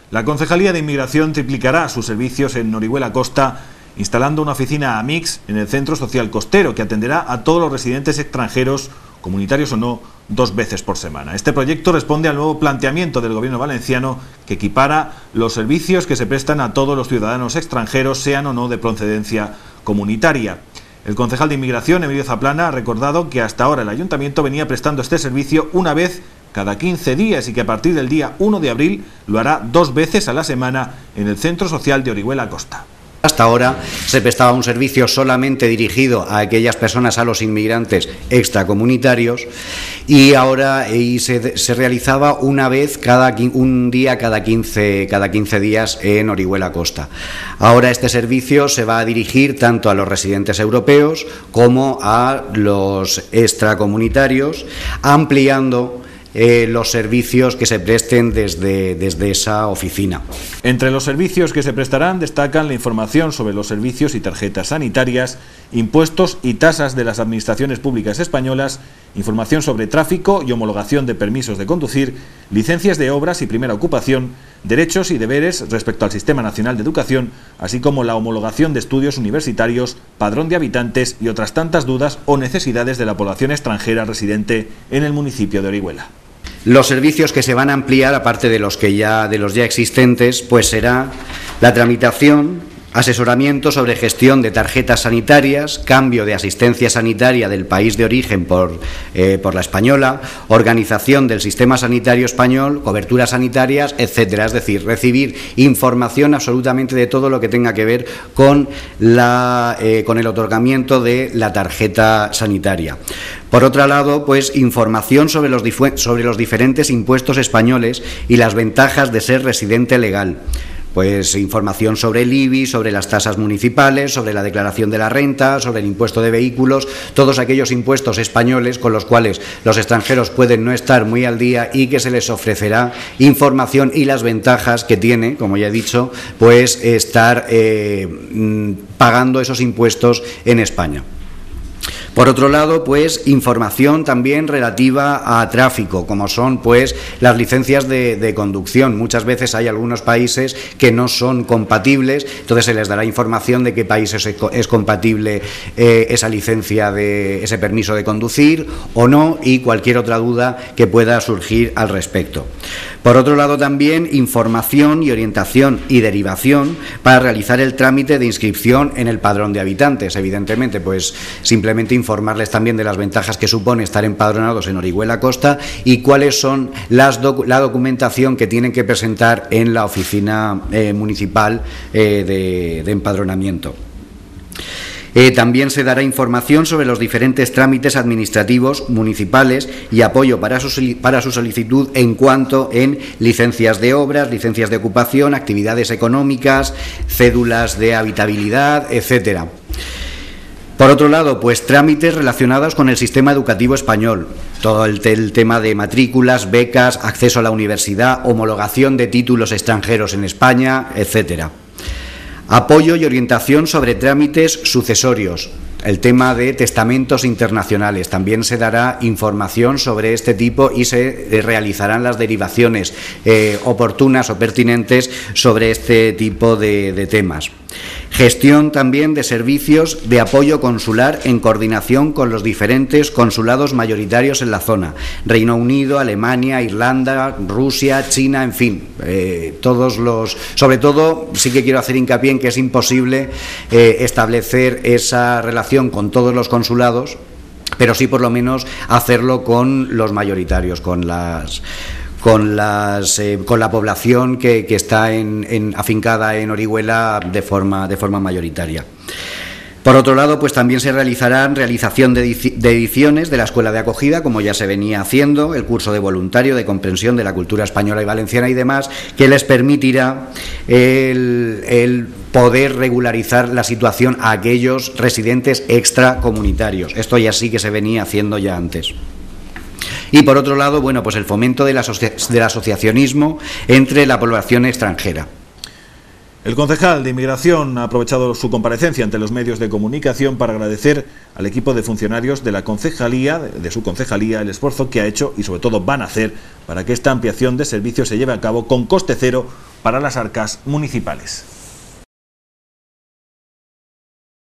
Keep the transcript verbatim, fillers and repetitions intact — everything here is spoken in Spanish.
La Concejalía de Inmigración triplicará sus servicios en Orihuela Costa, instalando una oficina AMIX en el Centro Social Costero, que atenderá a todos los residentes extranjeros, comunitarios o no, dos veces por semana. Este proyecto responde al nuevo planteamiento del Gobierno valenciano, que equipara los servicios que se prestan a todos los ciudadanos extranjeros, sean o no de procedencia comunitaria. El concejal de Inmigración, Emilio Zaplana, ha recordado que hasta ahora el Ayuntamiento venía prestando este servicio una vez cada quince días y que a partir del día uno de abril lo hará dos veces a la semana en el Centro Social de Orihuela Costa. Hasta ahora se prestaba un servicio solamente dirigido a aquellas personas, a los inmigrantes extracomunitarios, y ahora y se, se realizaba una vez cada un día cada quince, cada quince días en Orihuela Costa. Ahora este servicio se va a dirigir tanto a los residentes europeos como a los extracomunitarios, ampliando Eh, los servicios que se presten desde, desde esa oficina. Entre los servicios que se prestarán destacan la información sobre los servicios y tarjetas sanitarias, impuestos y tasas de las administraciones públicas españolas, información sobre tráfico y homologación de permisos de conducir, licencias de obras y primera ocupación, derechos y deberes respecto al Sistema Nacional de Educación, así como la homologación de estudios universitarios, padrón de habitantes y otras tantas dudas o necesidades de la población extranjera residente en el municipio de Orihuela. Los servicios que se van a ampliar, aparte de los que ya de los ya existentes, pues será la tramitación, asesoramiento sobre gestión de tarjetas sanitarias, cambio de asistencia sanitaria del país de origen por, eh, por la española, organización del sistema sanitario español, coberturas sanitarias, etcétera. Es decir, recibir información absolutamente de todo lo que tenga que ver con, la, eh, con el otorgamiento de la tarjeta sanitaria. Por otro lado, pues información sobre los, sobre los diferentes impuestos españoles y las ventajas de ser residente legal. Pues información sobre el I B I, sobre las tasas municipales, sobre la declaración de la renta, sobre el impuesto de vehículos, todos aquellos impuestos españoles con los cuales los extranjeros pueden no estar muy al día y que se les ofrecerá información y las ventajas que tiene, como ya he dicho, pues estar eh, pagando esos impuestos en España. Por otro lado, pues información también relativa a tráfico, como son pues las licencias de, de conducción. Muchas veces hay algunos países que no son compatibles, entonces se les dará información de qué países es, es compatible eh, esa licencia, de ese permiso de conducir o no, y cualquier otra duda que pueda surgir al respecto. Por otro lado, también información y orientación y derivación para realizar el trámite de inscripción en el padrón de habitantes. Evidentemente, pues simplemente informarles también de las ventajas que supone estar empadronados en Orihuela Costa y cuáles son las docu la documentación que tienen que presentar en la oficina eh, municipal eh, de, de empadronamiento. Eh, también se dará información sobre los diferentes trámites administrativos municipales y apoyo para su, para su solicitud en cuanto en licencias de obras, licencias de ocupación, actividades económicas, cédulas de habitabilidad, etcétera. Por otro lado, pues trámites relacionados con el sistema educativo español, todo el, el tema de matrículas, becas, acceso a la universidad, homologación de títulos extranjeros en España, etcétera. Apoyo y orientación sobre trámites sucesorios, el tema de testamentos internacionales. También se dará información sobre este tipo y se eh, realizarán las derivaciones eh, oportunas o pertinentes sobre este tipo de, de temas. Gestión también de servicios de apoyo consular en coordinación con los diferentes consulados mayoritarios en la zona. Reino Unido, Alemania, Irlanda, Rusia, China, en fin, eh, todos los... Sobre todo, sí que quiero hacer hincapié en que es imposible eh, establecer esa relación con todos los consulados, pero sí por lo menos hacerlo con los mayoritarios, con las... Con, las, eh, con la población que, que está en, en, afincada en Orihuela de forma, de forma mayoritaria. Por otro lado, pues también se realizarán realización de, de ediciones de la Escuela de Acogida, como ya se venía haciendo, el curso de voluntario de comprensión de la cultura española y valenciana y demás, que les permitirá el, el poder regularizar la situación a aquellos residentes extracomunitarios. Esto ya sí que se venía haciendo ya antes. Y por otro lado, bueno, pues el fomento del, asocia del asociacionismo entre la población extranjera. El concejal de Inmigración ha aprovechado su comparecencia ante los medios de comunicación para agradecer al equipo de funcionarios de la concejalía, de su concejalía, el esfuerzo que ha hecho y sobre todo van a hacer para que esta ampliación de servicios se lleve a cabo con coste cero para las arcas municipales.